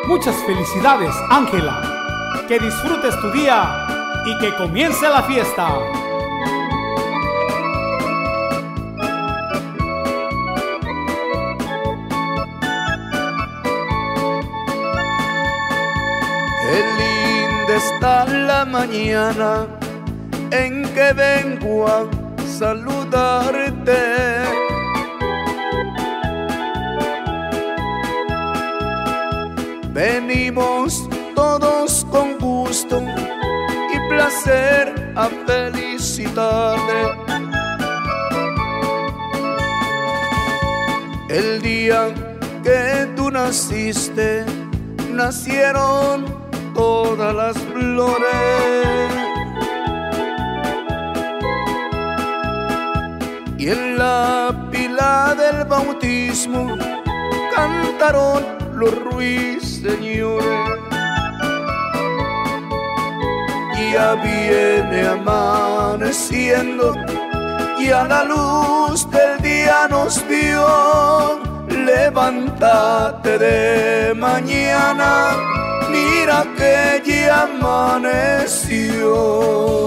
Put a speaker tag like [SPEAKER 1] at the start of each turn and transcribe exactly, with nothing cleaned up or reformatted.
[SPEAKER 1] Muchas felicidades, Ángela. Que disfrutes tu día y que comience la fiesta.
[SPEAKER 2] Qué linda está la mañana en que vengo a saludarte. Venimos todos con gusto y placer a felicitarte. El día que tú naciste, nacieron todas las flores. Y en la pila del bautismo cantaron los ruiseñores. Ya viene amaneciendo y a la luz del día nos vio. Levántate de mañana, mira que ya amaneció.